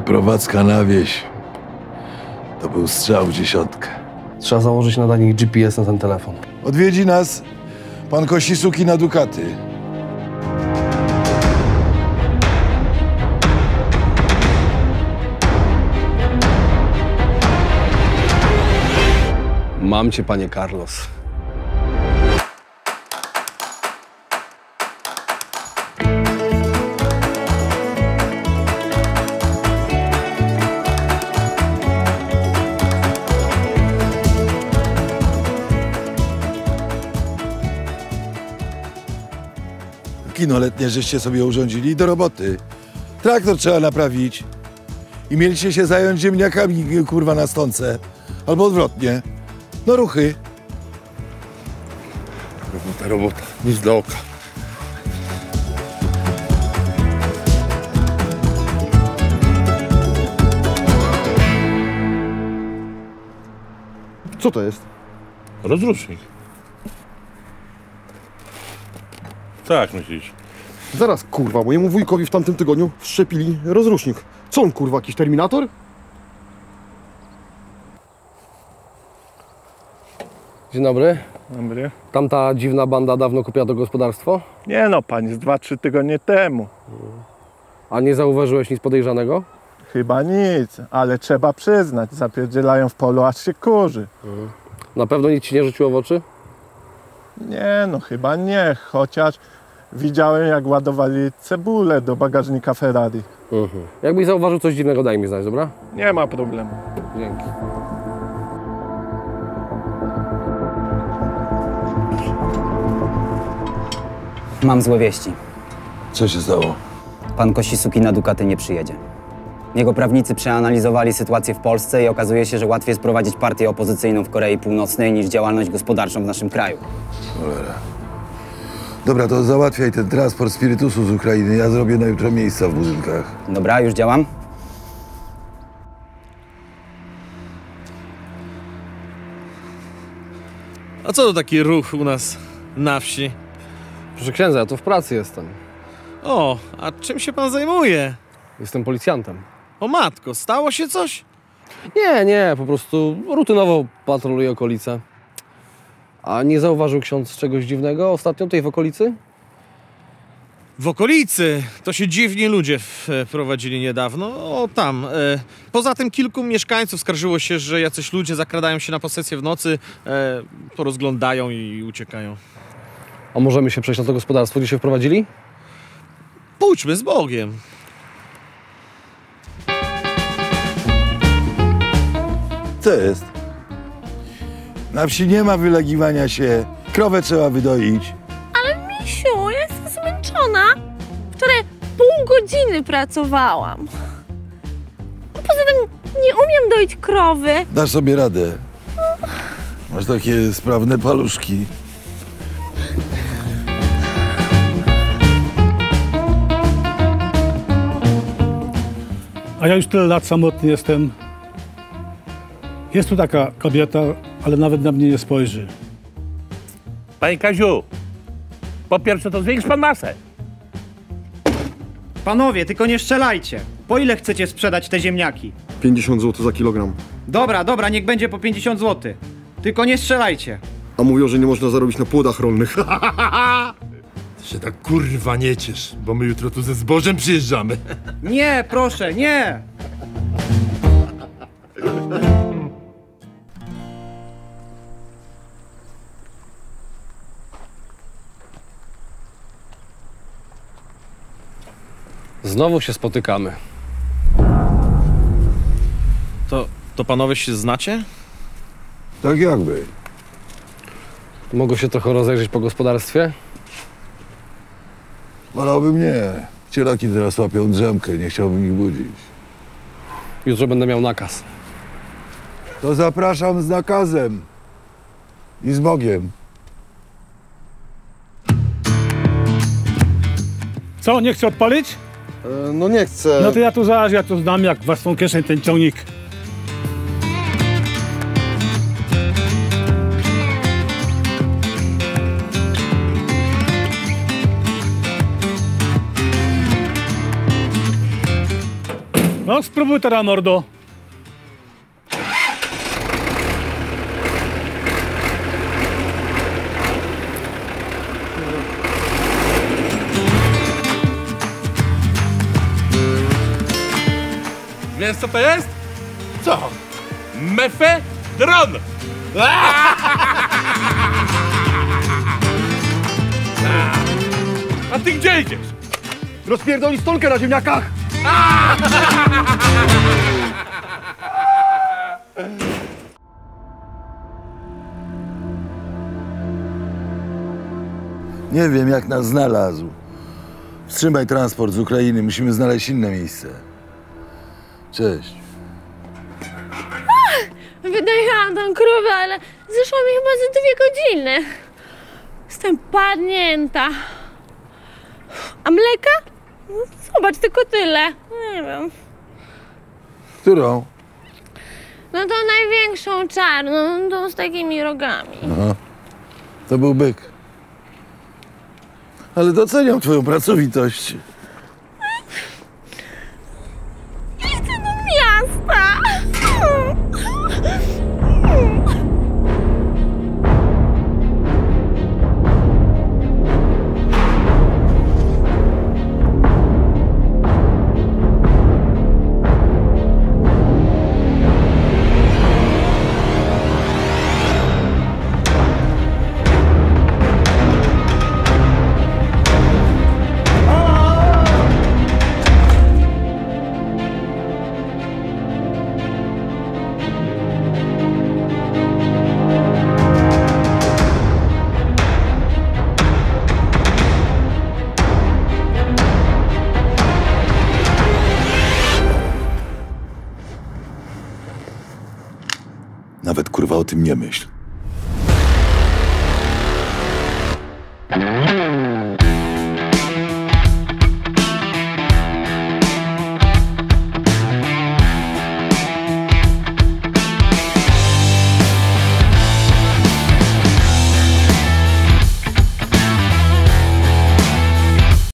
Wyprowadzka na wieś. To był strzał w dziesiątkę. Trzeba założyć nadajnik GPS na ten telefon. Odwiedzi nas pan Kosisuki na Dukaty. Mam cię, panie Carlos. Kino letnie żeście sobie urządzili i do roboty. Traktor trzeba naprawić. I mieliście się zająć ziemniakami, kurwa, na stonce. Albo odwrotnie. No ruchy. Robota, nic dla oka. Co to jest? Rozrusznik. Tak myślisz? Zaraz, kurwa, mojemu wujkowi w tamtym tygodniu wszczepili rozrusznik. Co on, kurwa, jakiś terminator? Dzień dobry. Dobry. Tamta dziwna banda dawno kupiła to gospodarstwo? Nie no, panie, z 2-3 tygodnie temu. A nie zauważyłeś nic podejrzanego? Chyba nic, ale trzeba przyznać, zapierdzielają w polu, aż się kurzy. Na pewno nic ci nie rzuciło w oczy? Nie no, chyba nie, chociaż widziałem, jak ładowali cebulę do bagażnika Ferrari. Jakbyś zauważył coś dziwnego, daj mi znać, dobra? Nie ma problemu. Dzięki. Mam złe wieści. Co się stało? Pan Kosisuki na Dukaty nie przyjedzie. Jego prawnicy przeanalizowali sytuację w Polsce i okazuje się, że łatwiej jest prowadzić partię opozycyjną w Korei Północnej niż działalność gospodarczą w naszym kraju. Cholera. Dobra, to załatwiaj ten transport spirytusu z Ukrainy. Ja zrobię na jutro miejsca w budynkach. Dobra, już działam? A co to taki ruch u nas na wsi? Proszę księdza, ja tu w pracy jestem. O, a czym się pan zajmuje? Jestem policjantem. O matko, stało się coś? Nie, po prostu rutynowo patroluję okolice. A nie zauważył ksiądz czegoś dziwnego ostatnio tutaj w okolicy? W okolicy to się dziwni ludzie wprowadzili niedawno. O, tam. Poza tym kilku mieszkańców skarżyło się, że jacyś ludzie zakradają się na posesję w nocy, porozglądają i uciekają. A możemy się przejść na to gospodarstwo, gdzie się wprowadzili? Pójdźmy z Bogiem. Co jest? Na wsi nie ma wylegiwania się. Krowę trzeba wydoić. Ale misiu, ja jestem zmęczona. Wczoraj pół godziny pracowałam. Poza tym nie umiem doić krowy. Dasz sobie radę. Masz takie sprawne paluszki. A ja już tyle lat samotny jestem. Jest tu taka kobieta, ale nawet na mnie nie spojrzy. Panie Kaziu, po pierwsze to zwiększ pan masę. Panowie, tylko nie strzelajcie. Po ile chcecie sprzedać te ziemniaki? 50 zł za kilogram. Dobra, niech będzie po 50 zł. Tylko nie strzelajcie. A mówią, że nie można zarobić na płodach rolnych. Ty się tak kurwa nie ciesz, bo my jutro tu ze zbożem przyjeżdżamy. Nie, proszę, nie! Znowu się spotykamy. To panowie się znacie? Tak jakby. Mogę się trochę rozejrzeć po gospodarstwie? Wolałbym nie. Cielaki teraz łapią drzemkę, nie chciałbym ich budzić. Jutro będę miał nakaz. To zapraszam z nakazem. I z Bogiem. Co, nie chce odpalić? No nie chcę. No to ja tu zaraz, ja to znam jak własną kieszeń ten ciągnik. No, spróbuj teraz, mordo. Wiesz co to jest? Co? Mefedron! A ty gdzie idziesz? Rozpierdoli stolkę na ziemniakach! Nie wiem, jak nas znalazł. Wstrzymaj transport z Ukrainy, musimy znaleźć inne miejsce. Cześć. Wydajałam tą krowę, ale zeszło mi chyba za 2 godziny. Jestem padnięta. A mleka? No, zobacz, tylko tyle. Nie wiem. Którą? No to największą czarną, tą z takimi rogami. Aha. To był byk. Ale doceniam twoją pracowitość. Chcę do miasta. Nawet kurwa o tym nie myśl.